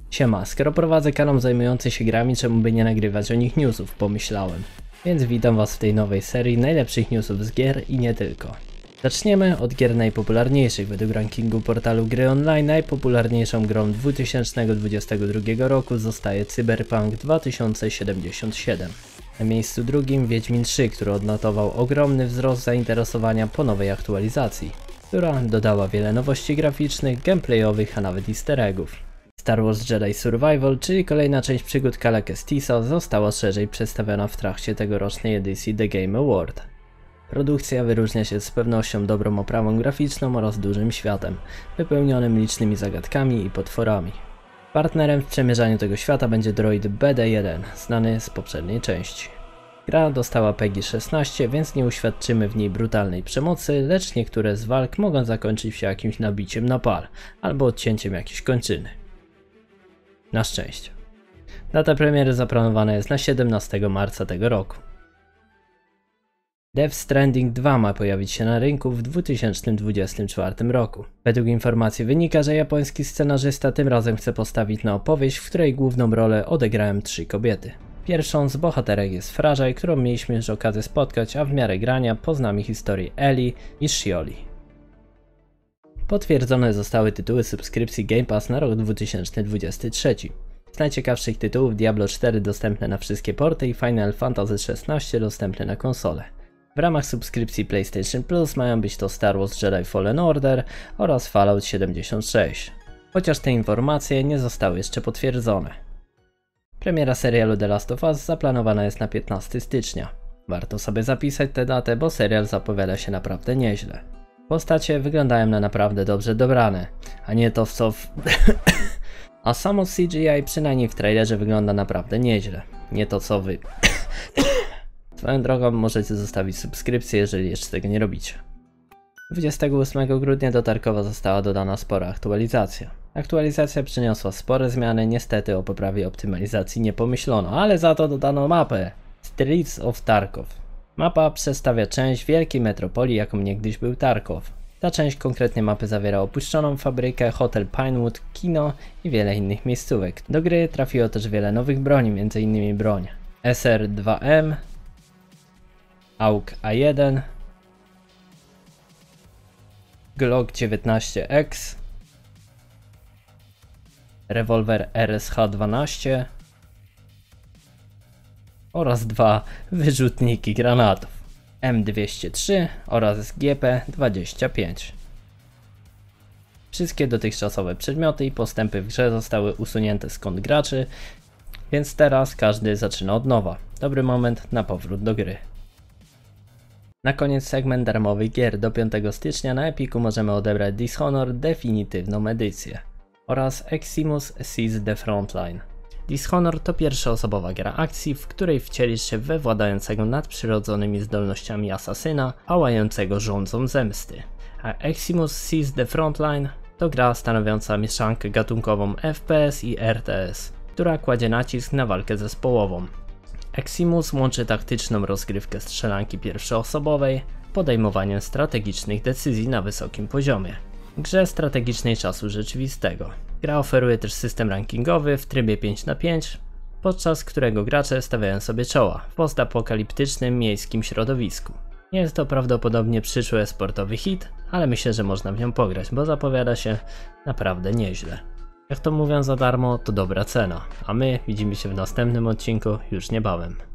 Siema, skoro prowadzę kanał zajmujący się grami, czemu by nie nagrywać o nich newsów, pomyślałem. Więc witam was w tej nowej serii najlepszych newsów z gier i nie tylko. Zaczniemy od gier najpopularniejszych. Według rankingu portalu Gry Online najpopularniejszą grą 2022 roku zostaje Cyberpunk 2077. Na miejscu drugim Wiedźmin 3, który odnotował ogromny wzrost zainteresowania po nowej aktualizacji, która dodała wiele nowości graficznych, gameplayowych, a nawet easter eggów. Star Wars Jedi Survival, czyli kolejna część przygód Cala Kestisa, została szerzej przedstawiona w trakcie tegorocznej edycji The Game Award. Produkcja wyróżnia się z pewnością dobrą oprawą graficzną oraz dużym światem, wypełnionym licznymi zagadkami i potworami. Partnerem w przemierzaniu tego świata będzie droid BD-1, znany z poprzedniej części. Gra dostała PEGI 16, więc nie uświadczymy w niej brutalnej przemocy, lecz niektóre z walk mogą zakończyć się jakimś nabiciem na pal, albo odcięciem jakiejś kończyny. Na szczęście. Data premiery zaplanowana jest na 17 marca tego roku. Death Stranding 2 ma pojawić się na rynku w 2024 roku. Według informacji wynika, że japoński scenarzysta tym razem chce postawić na opowieść, w której główną rolę odegrają 3 kobiety. Pierwszą z bohaterek jest Frajaj, którą mieliśmy już okazję spotkać, a w miarę grania poznamy historię Ellie i Shioli. Potwierdzone zostały tytuły subskrypcji Game Pass na rok 2023. Z najciekawszych tytułów Diablo 4 dostępne na wszystkie porty i Final Fantasy XVI dostępne na konsole. W ramach subskrypcji PlayStation Plus mają być to Star Wars Jedi Fallen Order oraz Fallout 76. Chociaż te informacje nie zostały jeszcze potwierdzone. Premiera serialu The Last of Us zaplanowana jest na 15 stycznia. Warto sobie zapisać tę datę, bo serial zapowiada się naprawdę nieźle. Postacie wyglądają na naprawdę dobrze dobrane, a nie to co A samo CGI przynajmniej w trailerze wygląda naprawdę nieźle. Nie to co wy. Swoją drogą możecie zostawić subskrypcję, jeżeli jeszcze tego nie robicie. 28 grudnia do Tarkowa została dodana spora aktualizacja. Aktualizacja przyniosła spore zmiany, niestety o poprawie optymalizacji nie pomyślono, ale za to dodano mapę Streets of Tarkov. Mapa przedstawia część wielkiej metropolii, jaką niegdyś był Tarkov. Ta część konkretnie mapy zawiera opuszczoną fabrykę, hotel Pinewood, kino i wiele innych miejscówek. Do gry trafiło też wiele nowych broni, m.in. broń SR-2M, AUG A1, Glock 19X, rewolwer RSH-12 oraz 2 wyrzutniki granatów M203 oraz SGP-25. Wszystkie dotychczasowe przedmioty i postępy w grze zostały usunięte z kont graczy, więc teraz każdy zaczyna od nowa. Dobry moment na powrót do gry. Na koniec segment darmowych gier. Do 5 stycznia na Epiku możemy odebrać Dishonored definitywną edycję oraz Eximus Seize the Frontline. Dishonored to pierwszoosobowa gra akcji, w której wcielisz się we władającego nadprzyrodzonymi zdolnościami asasyna, pałającego żądzą zemsty. A Eximus Seize the Frontline to gra stanowiąca mieszankę gatunkową FPS i RTS, która kładzie nacisk na walkę zespołową. Eximus łączy taktyczną rozgrywkę strzelanki pierwszoosobowej, podejmowaniem strategicznych decyzji na wysokim poziomie. W grze strategicznej czasu rzeczywistego. Gra oferuje też system rankingowy w trybie 5×5, podczas którego gracze stawiają sobie czoła w postapokaliptycznym miejskim środowisku. Nie jest to prawdopodobnie przyszły sportowy hit, ale myślę, że można w nią pograć, bo zapowiada się naprawdę nieźle. Jak to mówią, za darmo to dobra cena, a my widzimy się w następnym odcinku już niebawem.